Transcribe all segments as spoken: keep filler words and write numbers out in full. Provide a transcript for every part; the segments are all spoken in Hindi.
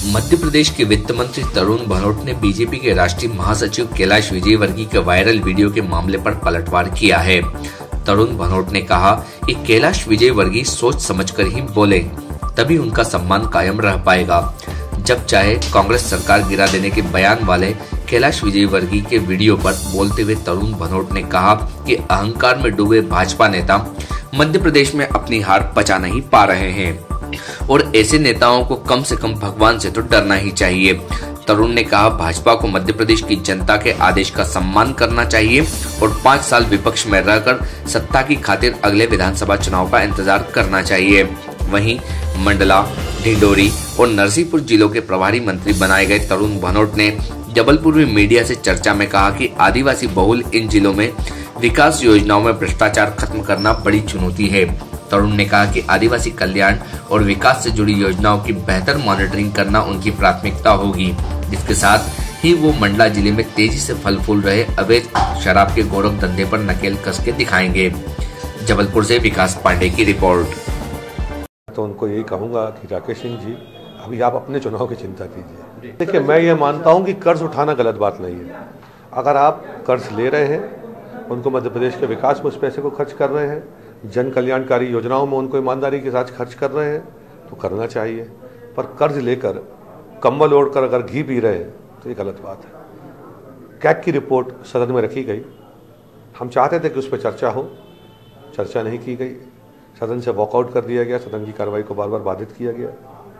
मध्य प्रदेश के वित्त मंत्री तरुण भनोट ने बीजेपी के राष्ट्रीय महासचिव कैलाश विजयवर्गीय के वायरल वीडियो के मामले पर पलटवार किया है। तरुण भनोट ने कहा कि कैलाश विजयवर्गीय सोच समझकर ही बोले, तभी उनका सम्मान कायम रह पाएगा। जब चाहे कांग्रेस सरकार गिरा देने के बयान वाले कैलाश विजयवर्गीय के वीडियो पर बोलते हुए तरुण भनोट ने कहा कि अहंकार में डूबे भाजपा नेता मध्य प्रदेश में अपनी हार पचा नहीं पा रहे हैं और ऐसे नेताओं को कम से कम भगवान से तो डरना ही चाहिए। तरुण ने कहा, भाजपा को मध्य प्रदेश की जनता के आदेश का सम्मान करना चाहिए और पाँच साल विपक्ष में रहकर सत्ता की खातिर अगले विधानसभा चुनाव का इंतजार करना चाहिए। वहीं मंडला, ढिंडोरी और नरसिंहपुर जिलों के प्रभारी मंत्री बनाए गए तरुण भनोट ने जबलपुर में मीडिया से चर्चा में कहा कि आदिवासी बहुल इन जिलों में विकास योजनाओं में भ्रष्टाचार खत्म करना बड़ी चुनौती है। तरुण ने कहा कि आदिवासी कल्याण और विकास से जुड़ी योजनाओं की बेहतर मॉनिटरिंग करना उनकी प्राथमिकता होगी, जिसके साथ ही वो मंडला जिले में तेजी से फल फूल रहे अवैध शराब के गोरख धंधे पर नकेल कस के दिखाएंगे। जबलपुर से विकास पांडे की रिपोर्ट। तो उनको यही कहूंगा कि राकेश सिंह जी, अभी आप अपने चुनाव की चिंता कीजिए। देखिए, मैं ये मानता हूं कि कर्ज उठाना गलत बात नहीं है। अगर आप कर्ज ले रहे हैं, उनको मध्य प्रदेश के विकास में उस पैसे को खर्च कर रहे हैं, जन कल्याणकारी योजनाओं में उनको ईमानदारी के साथ खर्च कर रहे हैं, तो करना चाहिए। पर कर्ज लेकर कंबल ओढ़कर अगर घी पी रहे हैं तो ये गलत बात है। कैग की रिपोर्ट सदन में रखी गई, हम चाहते थे कि उस पर चर्चा हो, चर्चा नहीं की गई, सदन से वॉकआउट कर दिया गया, सदन की कार्रवाई को बार बार बाधित किया गया।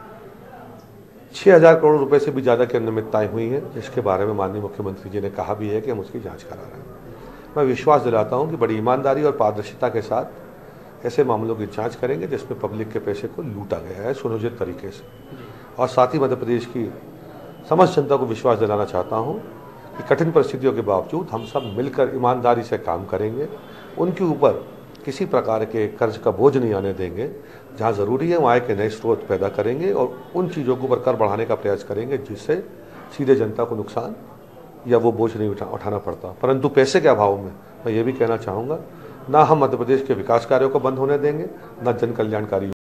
छह हजार करोड़ रुपए से भी ज्यादा की अनियमितताएं हुई हैं, जिसके बारे में माननीय मुख्यमंत्री जी ने कहा भी है कि हम उसकी जांच करा रहे हैं। मैं विश्वास दिलाता हूं कि बड़ी ईमानदारी और पारदर्शिता के साथ ऐसे मामलों की जांच करेंगे जिसमें पब्लिक के पैसे को लूटा गया है सुनियोजित तरीके से। और साथ ही मध्य प्रदेश की समस्त जनता को विश्वास दिलाना चाहता हूं कि कठिन परिस्थितियों के बावजूद हम सब मिलकर ईमानदारी से काम करेंगे, उनके ऊपर किसी प्रकार के कर्ज का बोझ नहीं आने देंगे। जहां ज़रूरी है वहाँ आय के नए स्रोत पैदा करेंगे और उन चीज़ों के ऊपर कर बढ़ाने का प्रयास करेंगे जिससे सीधे जनता को नुकसान या वो बोझ नहीं उठा, उठाना पड़ता। परंतु पैसे के अभाव में मैं ये भी कहना चाहूँगा, ना हम मध्य प्रदेश के विकास कार्यों को बंद होने देंगे, ना जन कल्याणकारी